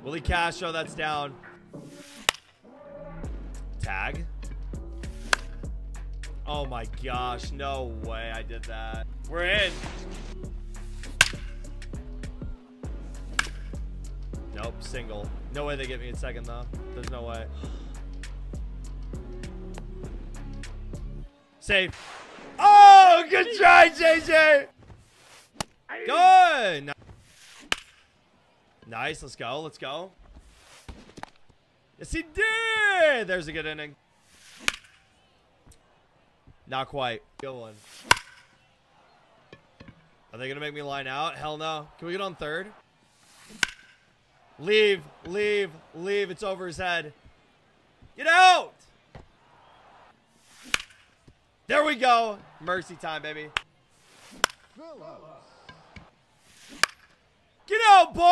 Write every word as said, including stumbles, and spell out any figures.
Willie Castro, that's down. Tag. Oh my gosh, no way I did that. We're in. Nope, single. No way they get me in second though. There's no way. Safe. Oh, good try, J J. Good. Nice, let's go, let's go. Yes, he did. There's a good inning. Not quite. Good one. Are they gonna make me line out? Hell no. Can we get on third? Leave, leave, leave. It's over his head. Get out! There we go. Mercy time, baby. Get out, boy!